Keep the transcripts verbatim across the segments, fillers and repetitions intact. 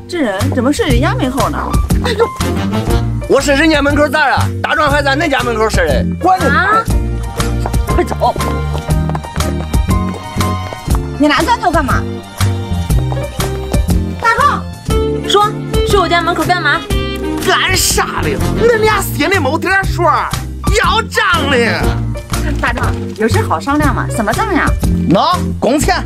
这人怎么是人家门口呢？ 哎呦，我是人家门口咋了？大壮还在恁家门口似的，管你！ 啊！快走！你拿砖头干嘛？大壮， 说去我家门口干嘛？ 干啥嘞？恁俩心里没点数，要账嘞！ 大壮，有事好商量嘛？什么账呀？ 喏，工钱。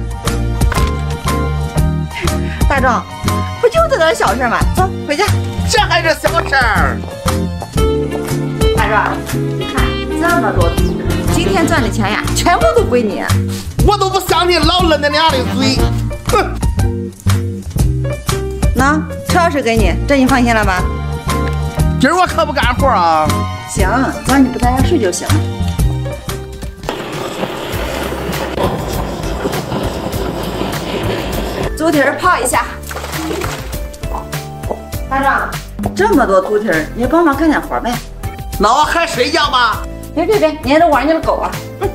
大壮，不就这点小事吗？走，回家。 这还是小事儿。 大壮，你看这么多图，今天赚的钱呀，全部都归你。 我都不相信老了恁俩的嘴。哼。 那车钥匙给你，这你放心了吧？ 今儿我可不干活啊。 行，只要你不在家睡就行了。猪蹄儿泡一下。大壮，这么多猪蹄儿，你帮忙干点活呗。 那我还睡觉吧？ 别别别，你还得玩你的狗啊！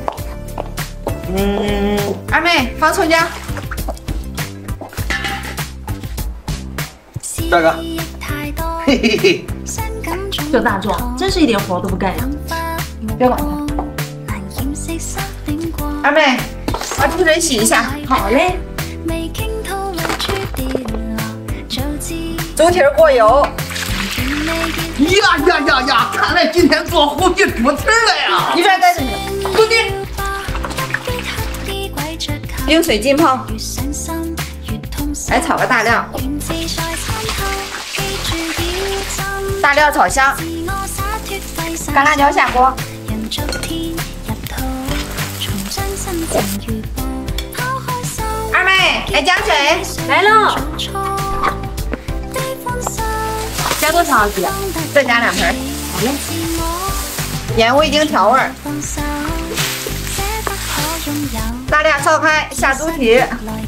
嗯，二妹放葱姜。 大哥，嘿嘿嘿， 这大壮真是一点活都不干呀！ 别管他。二妹，把猪蹄洗一下。好嘞。猪蹄过油。 呀呀呀呀！看来今天做虎皮猪蹄了呀！ 一边待着去，徒弟。冰水浸泡。来炒个大料。大料炒香，干辣椒下锅。二妹，来加水， 来了。加多少姐？ 再加两盆。好嘞。盐我已经调味儿。大料烧开，下猪蹄。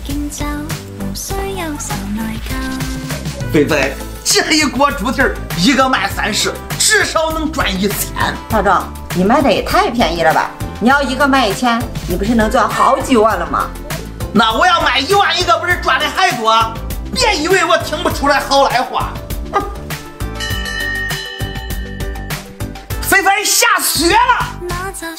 菲菲。这一锅猪蹄儿一个卖三十，至少能赚一千。 大壮，你卖的也太便宜了吧！你要一个卖一千，你不是能赚好几万了吗？ 那我要卖一万一个，不是赚的还多？别以为我听不出来好赖话。菲菲下雪了！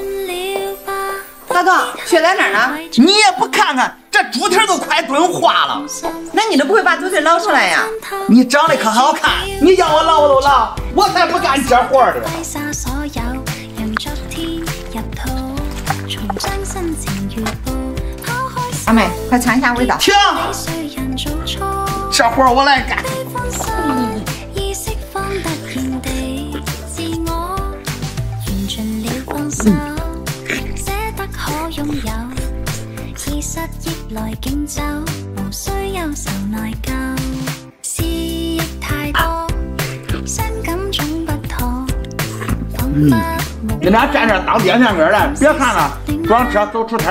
大壮，雪在哪儿呢？ 你也不看看，这猪蹄都快炖化了。 那你都不会把猪蹄捞出来呀？ 你长得可好看，你要我捞我都捞，我才不干这活的。 二妹，快尝一下味道。 停！这活我来干。嗯。嗯，你俩站这当电线杆的，别看了，装车走出摊。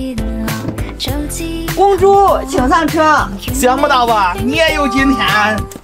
公主，请上车。 想不到吧，你也有今天。